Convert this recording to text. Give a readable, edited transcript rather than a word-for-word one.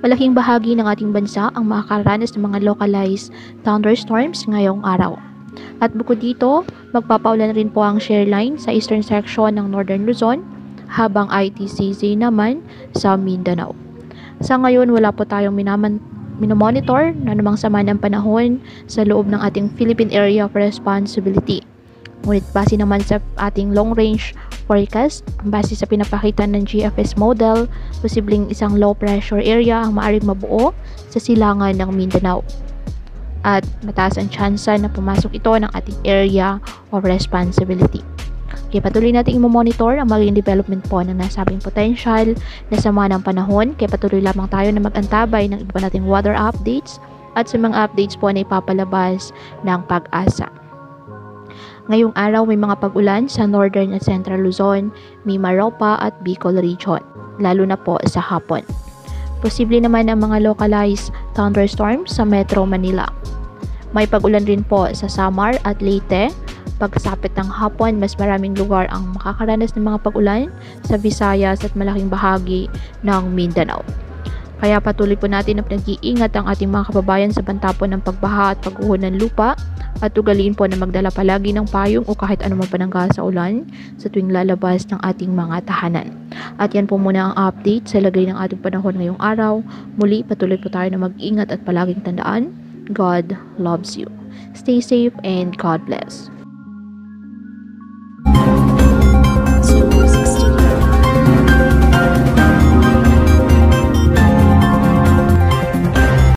Malaking bahagi ng ating bansa ang makakaranas ng mga localized thunderstorms ngayong araw. At bukod dito, magpapaulan rin po ang shear line sa eastern section ng Northern Luzon, habang ITCZ naman sa Mindanao. Sa ngayon, wala po tayong minomonitor na namang sama ng panahon sa loob ng ating Philippine Area of Responsibility. Ngunit base naman sa ating long-range forecast, base sa pinapakita ng GFS model, posibleng isang low pressure area ang maaaring mabuo sa silangan ng Mindanao. At mataas ang tsansa na pumasok ito ng ating area of responsibility. Kaya patuloy natin i-monitor ang magiging development po ng nasabing potential na sama ng panahon. Kaya patuloy lamang tayo na mag-antabay ng iba nating weather updates at sa mga updates po na ipapalabas ng Pag-asa. Ngayong araw may mga pag-ulan sa Northern at Central Luzon, Mimaropa at Bicol region, lalo na po sa hapon. Posible naman ang mga localized thunderstorms sa Metro Manila. May pag-ulan rin po sa Samar at Leyte. Pagsapit ng hapon, mas maraming lugar ang makakaranas ng mga pag-ulan sa Visayas at malaking bahagi ng Mindanao. Kaya patuloy po natin na pinag-iingat ang ating mga kababayan sa bantapon ng pagbaha at pagguho ng lupa at ugaliin po na magdala palagi ng payong o kahit anumang panangga sa ulan sa tuwing lalabas ng ating mga tahanan. At yan po muna ang update sa lagay ng ating panahon ngayong araw. Muli, patuloy po tayo na mag-ingat at palaging tandaan, God loves you. Stay safe and God bless.